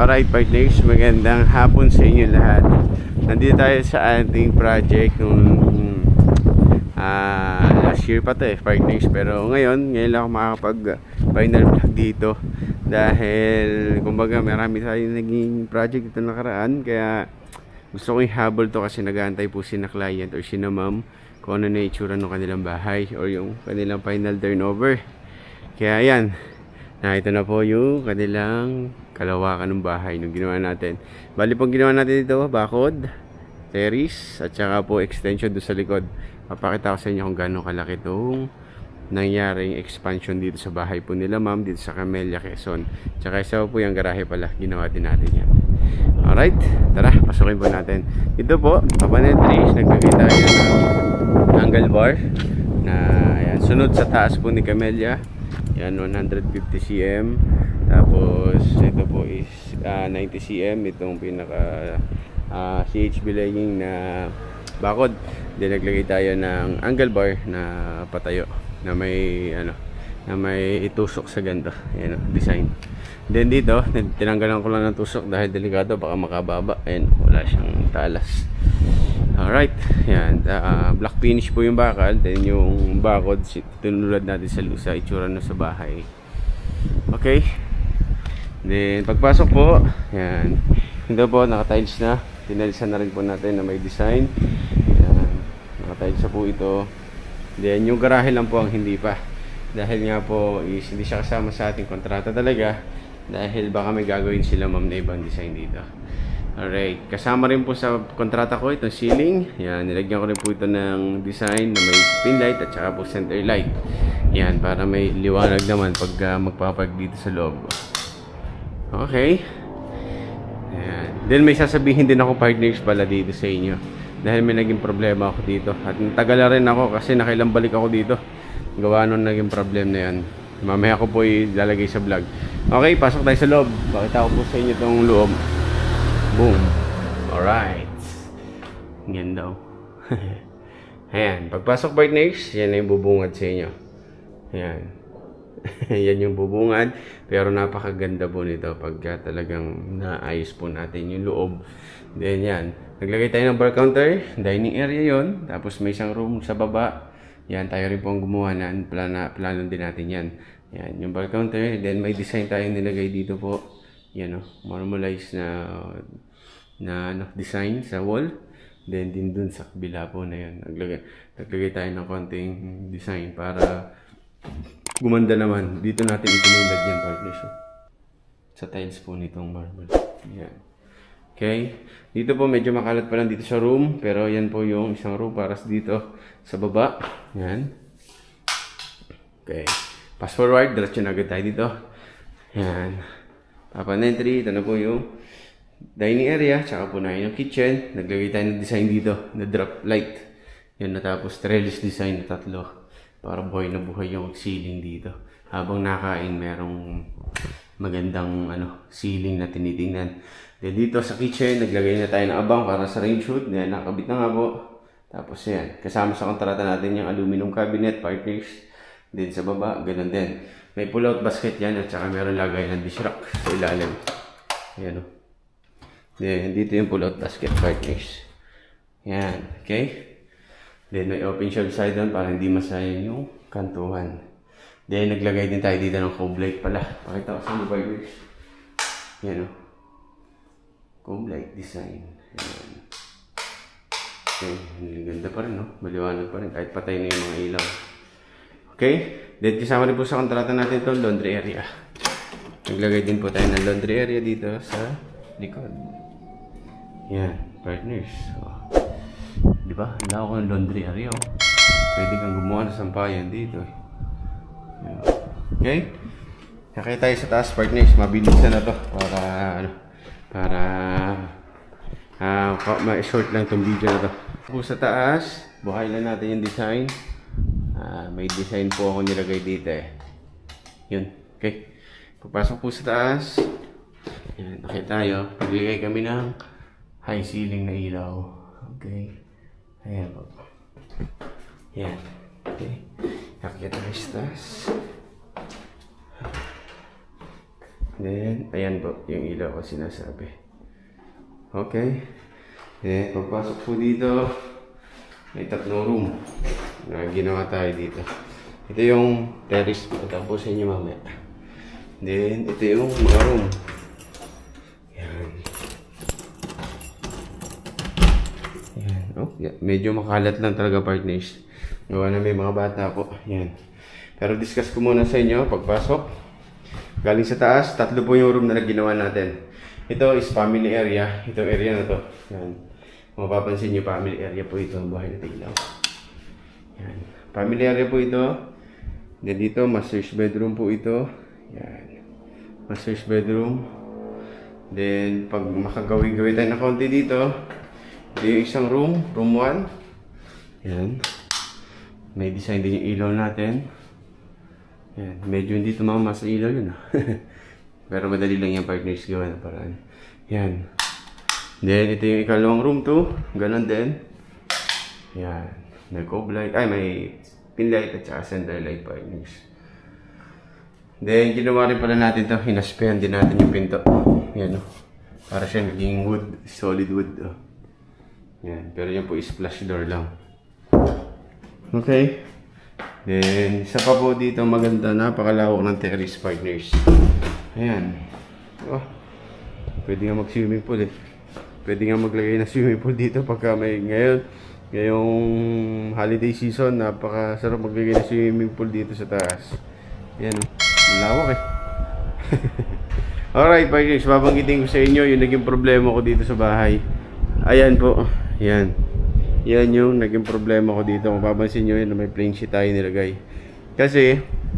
Alright partners, magandang hapon sa inyo lahat. Nandito tayo sa ating project nung last year pa to partners. Pero ngayon lang ako makakapag final vlog dito. Dahil kumbaga marami tayong naging project ito nakaraan. Kaya gusto kong ihabol to kasi nag-aantay po si na client or si na ma'am kung ano na itsura ng kanilang bahay or yung kanilang final turnover. Kaya yan, ito na po yung kanilang kalawakan ng bahay nung ginawa natin. Bali pong ginawa natin dito, bakod, terrace, at saka po extension doon sa likod. Papakita ko sa inyo kung gano'ng kalaki itong nangyaring expansion dito sa bahay po nila ma'am, dito sa Camellia, Quezon. Tsaka isa po yung garahe pala, ginawa din natin yan. Alright, tara, pasukin po natin. Ito po, papanetries, naglagay tayo ng angle bar na yan, sunod sa taas po ni Camellia. Yan, 150 cm. Tapos ito po is 90 cm. Itong pinaka CHB laying na bakod. Then naglagay tayo ng angle bar na patayo na may na may itusok sa ganito. Ayan, design. Then dito tinanggalan ko lang ng tusok dahil delikado, baka makababa. Ayan, wala siyang talas. Alright, yan, black finish po yung bakal. Then yung bakod tinulad natin sa itsura na sa bahay. Okay. Then pagpasok po, yan, ito po naka-tiles na. Tinalisan na rin po natin na may design. Yan, naka-tiles na po ito. Then yung garahe lang po ang hindi pa. Dahil nga po is hindi siya kasama sa ating kontrata talaga. Dahil baka may gagawin sila ma'am na ibang design dito. Alright, kasama rin po sa kontrata ko itong ceiling. Yan, nilagyan ko rin po ito ng design na may pin light at saka po center light. Yan, para may liwanag naman pag magpapag dito sa loob. Okay. Yan. Then may sasabihin din ako partners pala dito sa inyo. Dahil may naging problema ako dito. At natagal rin ako kasi nakailang balik ako dito. Gawa nung naging problem na yan. Mamaya ko po ilalagay sa vlog. Okay, pasok tayo sa loob. Pakita ko po sa inyo itong loob. Boom. Alright. Yan daw. Ayan. Pagpasok partners, yan na yung bubungad sa inyo. Ayan. Yan yung bubungad. Pero napakaganda po nito pagka talagang naayos po natin yung loob. Then yan. Naglagay tayo ng bar counter. Dining area yon. Tapos may isang room sa baba. Yan. Tayo rin po ang gumawa na. Plano din natin yan. Yan. Yung bar counter. Then may design tayong nilagay dito po. Yan o, normalized na design sa wall. Then din dun sa kabila po na yan, naglagay tayo ng konting design para gumanda naman. Dito natin itinulad yan partners sa tiles po nitong marble. Yan. Okay, dito po medyo makalat pa lang dito sa room, pero yan po yung isang room para dito sa baba. Yan. Okay, fast forward, diretso na agad tayo dito. Yan. Upon entry, ito na po yung dining area, tsaka po na yung kitchen. Naglagay tayo ng design dito, na drop light. Yan, natapos trellis design na 3. Para buhay na buhay yung ceiling dito. Habang nakain, merong magandang ceiling na tinitingnan. Then dito sa kitchen, naglagay na tayo ng abang para sa range hood. Yan, nakabit na nga po. Tapos yan, kasama sa kontrata natin yung aluminum cabinet, partners. Then sa baba, ganun din. May pull-out basket yan at saka meron lagay ng dish rack sa ilalim. Ayan o. Then, dito yung pull-out basket partners. Yan. Okay. Then, may open shelf side doon para hindi masayang yung kantuhan. Then, naglagay din tayo dito ng cove light pala. Pakita ko sa inyo partners. Yan o. Cove light design. Ayan. Okay. Ganda pa rin, no? Maliwanag pa rin. Kahit patay na yung mga ilaw. Okay. Then kasama rin po sa kontrata natin itong laundry area. Naglagay din po tayo ng laundry area dito sa likod. Yan, partners. Oh. Diba? Wala ako ng laundry area. Oh. Pwede kang gumawa ng sampayan dito. Yan. Okay? Kaya tayo sa taas, partners. Mabilisan na to para ma-short lang itong video na to. Po sa taas, buhay lang natin yung design. May design po ako nilagay dito eh. Yun. Okay. Pagpasok po sa taas. Yan. Okay tayo. Paglagay kami ng high ceiling na ilaw. Okay. Ayan po. Yan. Okay. Nakikita tayo sa taas. Then, ayan po, yung ilaw ko sinasabi. Okay. Then, pagpasok po dito, may tatlong room na ginawa tayo dito. Ito yung terrace po. Tapos sa inyo mamaya. Then, ito yung mga room. Yan. Yan. Oh, yeah. Medyo makalat lang talaga, partners. Gawa na may mga bata po. Yan. Pero discuss ko muna sa inyo pagpasok. Galing sa taas, tatlo po yung room na ginawa natin. Ito is family area. Itong area na to. Yan. Kung mapapansin nyo, family area po ito. Ang bahay na Tiglaw. Yan. Family area po ito. Then dito, master's bedroom po ito. Yan. Master's bedroom. Then, pag makagawi-gawi tayo na konti dito, ito yung isang room. Room 1. Yan. May design din yung ilaw natin. Yan. Medyo hindi tumama sa ilaw yun. Pero madali lang yung partners gawa na paraan. Yan. Then, ito yung ikalawang room 2. Ganon din. Yan. May cob light. Ay, may pin light at saka center light partners. Then, ginawa rin pala natin ito. Hinaspehan din natin yung pinto. Yan, oh. Para siya naging wood. Solid wood, oh. Yan. Pero yan po is splash door lang. Okay. Then, isa pa po dito maganda. Napakalawak ng terrace partners. Ayan. Oh. Pwede nga mag-swimming pool eh. Pwede nga maglagay ng swimming pool dito pagka may ngayong holiday season, napakasarap maglagay ng swimming pool dito sa taas. Yan o, malawak eh. Alright partners, babanggitin ko sa inyo yung naging problema ko dito sa bahay. Ayan po, yan. Yan yung naging problema ko dito. Kung papansin nyo yun, may plain sheet tayo nilagay. Kasi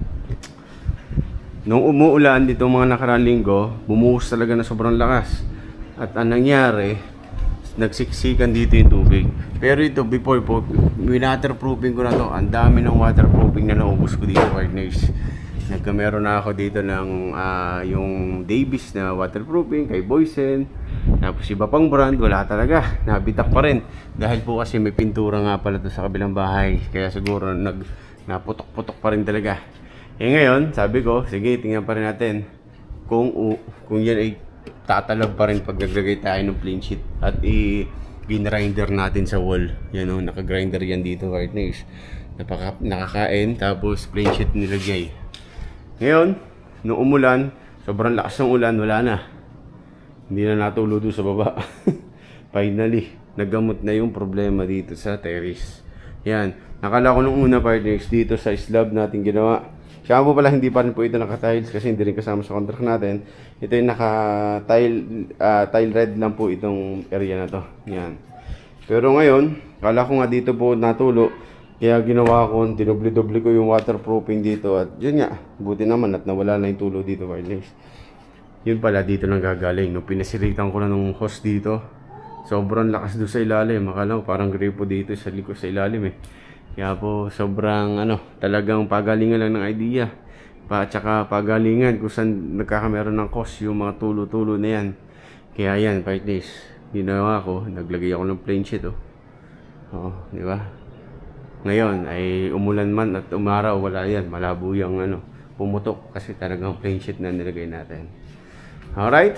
nung umuulan dito mga nakaraang linggo, bumuhos talaga na sobrang lakas. At ang nangyari, nagsiksikan dito yung tubig. Pero ito, before po, waterproofing ko na to. Ang dami ng waterproofing na naubos ko dito, partners. Nagkameron na ako dito ng yung Davis na waterproofing kay Boysen. Tapos iba pang brand, wala talaga. Nabitak pa rin. Dahil po kasi may pintura nga pala to sa kabilang bahay. Kaya siguro naputok-putok pa rin talaga. Eh ngayon, sabi ko, sige, tingnan pa rin natin kung yan ay tatalab pa rin pag naglagay tayo ng plain sheet at i-grinder natin sa wall. Yan o, naka-grinder yan dito, partners. Nakakain, tapos plain sheet nilagay. Ngayon, nung umulan, sobrang lakas ng ulan, wala na. Hindi na natulo doon sa baba. Finally, nagamot na yung problema dito sa terrace. Yan, nakala ko nung una, partners, dito sa slab natin ginawa. Siya po pala, hindi pa rin po ito naka-tiles kasi hindi rin kasama sa contract natin. Ito yung naka-tile red lang po itong area na to. Yan. Pero ngayon, kala ko nga dito po natulo. Kaya ginawa ko, dinubli-dubli ko yung waterproofing dito. At yun nga, buti naman at nawala na yung tulo dito, partners. Yun pala, dito nang gagaling. Nung pinasiritan ko na ng hose dito, sobrang lakas doon sa ilalim. Akala ko parang gripo dito sa likod sa ilalim eh. Kaya po sobrang talagang pagalingan lang ng idea. Tsaka pagalingan kung saan nagkakameron ng cost yung mga tulo-tulo na yan. Kaya yan, partners, ginawa ko, naglagay ako ng plain sheet oh. Oo, di ba? Ngayon ay umulan man at umaraw, wala yan, malabo yung pumutok kasi talagang plain sheet na nilagay natin. Alright?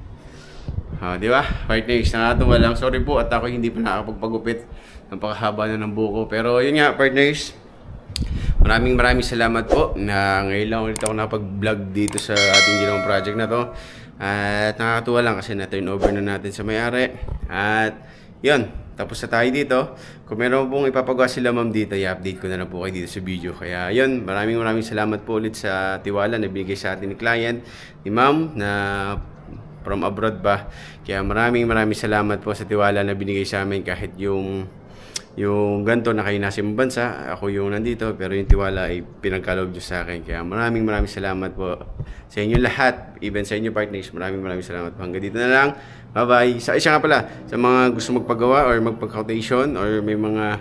Di ba? Partners, nakatuwa lang. Sorry po at ako hindi pa nakakapagpagupit. Napakahaba na ng buko. Pero yun nga, partners, maraming salamat po na ngayon lang ulit ako nakapag-vlog dito sa ating ginawang project na to. At nakakatuwa lang kasi na-turn over na natin sa may-ari. At yun, tapos na tayo dito. Kung meron pong ipapagawa sila ma'am dito, i-update ko na lang po kayo dito sa video. Kaya yun, maraming salamat po ulit sa tiwala na bigay sa atin ni client, ni ma'am na from abroad ba. Kaya maraming salamat po sa tiwala na binigay sa amin kahit yung ganito na kayo nasa ibang bansa, ako yung nandito, pero yung tiwala ay pinagkaloob Diyos sa akin. Kaya maraming salamat po sa inyo lahat, even sa inyo partners. Maraming salamat po. Hanggang dito na lang. Bye-bye. Isa nga pala, sa mga gusto magpagawa or magpag-quotation or may mga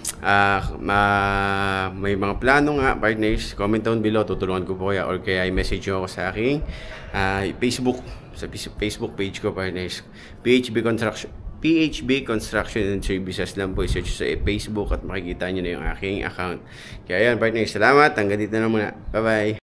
plano nga partners, comment down below, tutulungan ko po kaya or kaya i-message nyo ako sa aking Facebook page ko partners, PHB Construction and Services lang po, i-search sa Facebook at makikita nyo na yung aking account. Kaya yan partners, salamat, hanggang dito na muna, bye bye.